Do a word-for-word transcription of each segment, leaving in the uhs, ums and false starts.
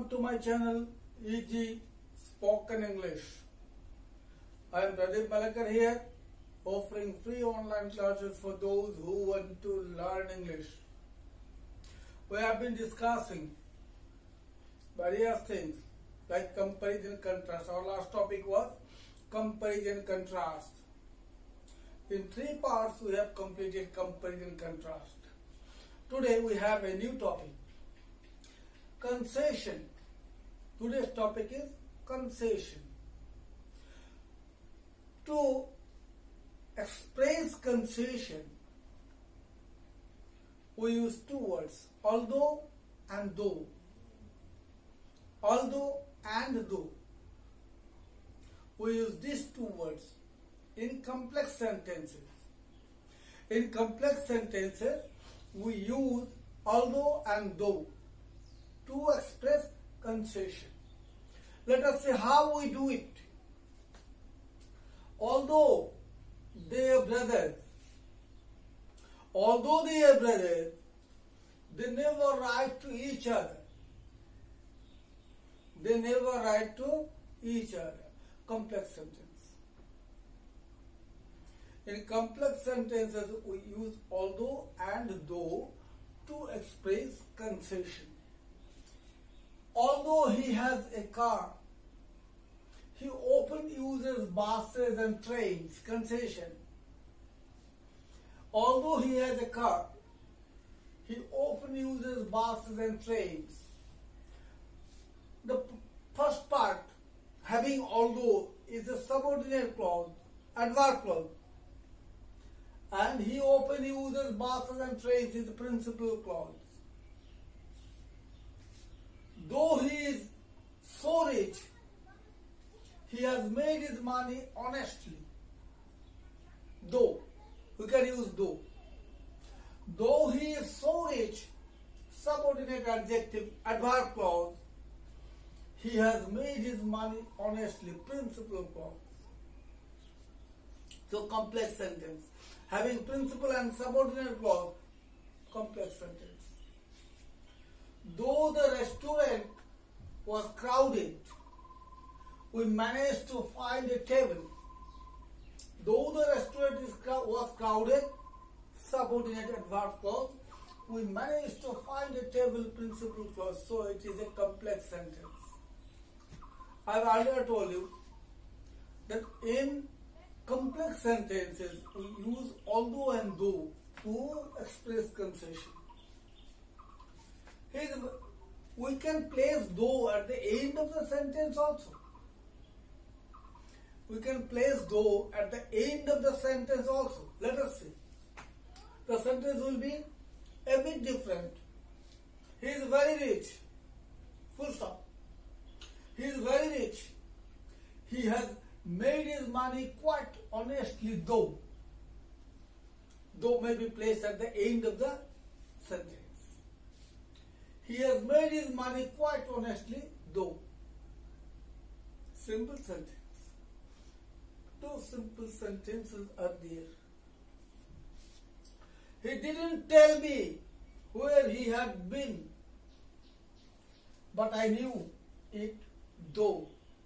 to my channel E G Spoken English. I am Pradeep Malakar here, offering free online classes for those who want to learn English. We have been discussing various things like comparison contrast. Our last topic was comparison contrast. In three parts we have completed comparison contrast. Today we have a new topic, concession. Today's topic is concession. To express concession, we use two words, although and though. Although and though. We use these two words in complex sentences. In complex sentences, we use although and though to express concession. Let us see how we do it. Although they are brothers, although they are brothers, they never write to each other. They never write to each other. Complex sentence. In complex sentences, we use although and though to express concession. Although he has a car, he often uses buses and trains. Concession. Although he has a car, he often uses buses and trains. The first part, having although, is a subordinate clause, adverb clause. And he often uses buses and trains is the principal clause. Though he is so rich, he has made his money honestly. Though, we can use though. Though he is so rich, subordinate adjective, adverb clause, he has made his money honestly, principal clause. So complex sentence. Having principal and subordinate clause, complex sentence. Though the restaurant was crowded, we managed to find a table. Though the restaurant is crow was crowded, subordinate adverb clause, we managed to find a table, principal clause. So it is a complex sentence. I have earlier told you that in complex sentences we use although and though to express concession. Here's, we can place though at the end of the sentence also. We can place though at the end of the sentence also. Let us see. The sentence will be a bit different. He is very rich. Full stop. He is very rich. He has made his money quite honestly though. Though may be placed at the end of the sentence. He has made his money quite honestly though. Simple sentence. Two simple sentences are there. He didn't tell me where he had been, but I knew it though.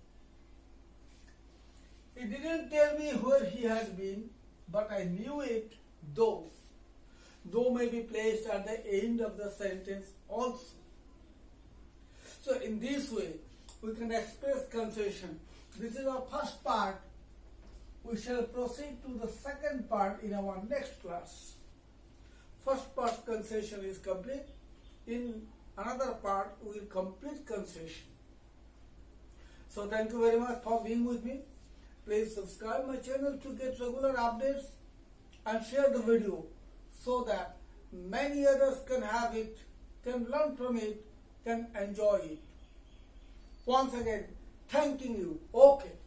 He didn't tell me where he had been, but I knew it though. Though may be placed at the end of the sentence also. So in this way, we can express concession. This is our first part. We shall proceed to the second part in our next class. First part concession is complete. In another part, we will complete concession. So thank you very much for being with me. Please subscribe my channel to get regular updates and share the video so that many others can have it, can learn from it, can enjoy it. Once again, thanking you. Okay.